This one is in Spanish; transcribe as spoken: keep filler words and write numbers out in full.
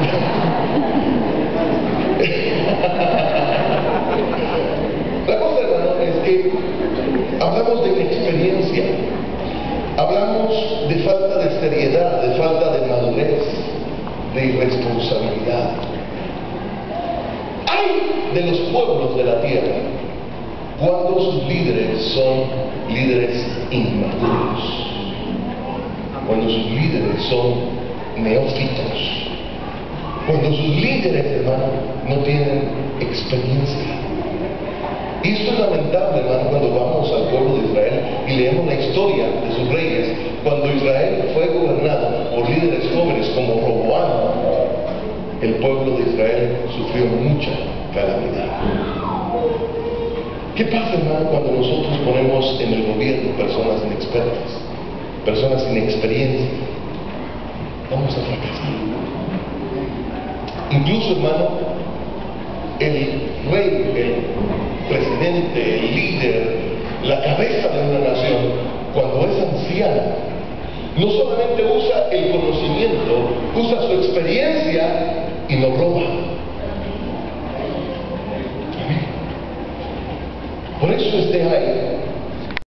La cosa, hermano, es que hablamos de inexperiencia, hablamos de falta de seriedad, de falta de madurez, de irresponsabilidad. Hay de los pueblos de la tierra cuando sus líderes son líderes inmaduros, cuando sus líderes son neófitos, cuando sus líderes, hermano, no tienen experiencia. Y esto es lamentable, hermano, cuando vamos al pueblo de Israel y leemos la historia de sus reyes. Cuando Israel fue gobernado por líderes jóvenes como Roboam, el pueblo de Israel sufrió mucha calamidad. ¿Qué pasa, hermano, cuando nosotros ponemos en el gobierno personas inexpertas, personas sin experiencia? Vamos a fracasar. Incluso, hermano, el rey, el presidente, el líder, la cabeza de una nación, cuando es anciano, no solamente usa el conocimiento, usa su experiencia y nos roba.